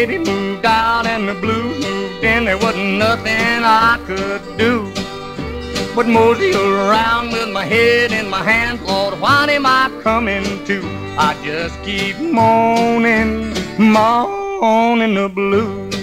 baby moved out and the blues moved in, there wasn't nothing I could do but mosey around with my head in my hands. Lord, what am I coming to? I just keep moaning, moaning the blues.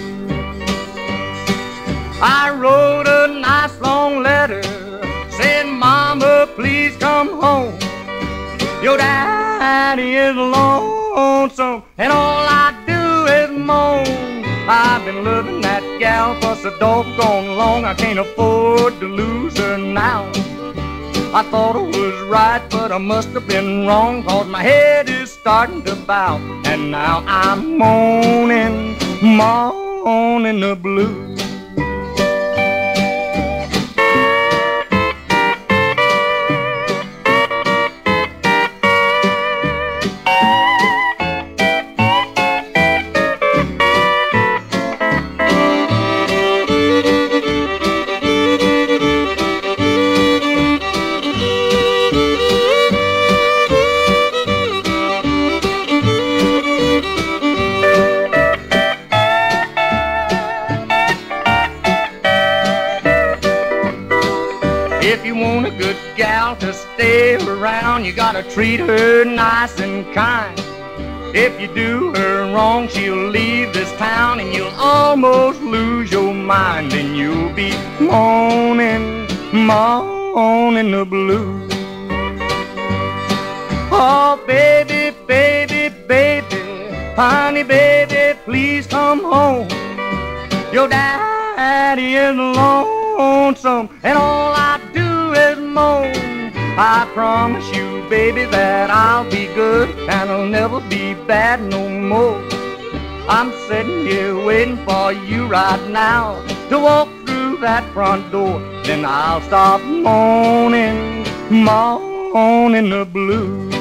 I wrote a nice long letter, said, Mama, please come home. Your daddy is lonesome, and all I do is moan. I've been loving that gal for so doggone long, I can't afford to lose her now. I thought I was right, but I must have been wrong, 'cause my head is starting to bow, and now I'm moaning, moaning the blues. If you want a good gal to stay around, you gotta treat her nice and kind. If you do her wrong, she'll leave this town and you'll almost lose your mind, and you'll be moaning, moaning the blues. Oh, baby, baby, baby, honey, baby, please come home. Your daddy is lonesome, and all I do is moan. I promise you, baby, that I'll be good and I'll never be bad no more. I'm sitting here waiting for you right now to walk through that front door. Then I'll stop moaning, moaning the blues.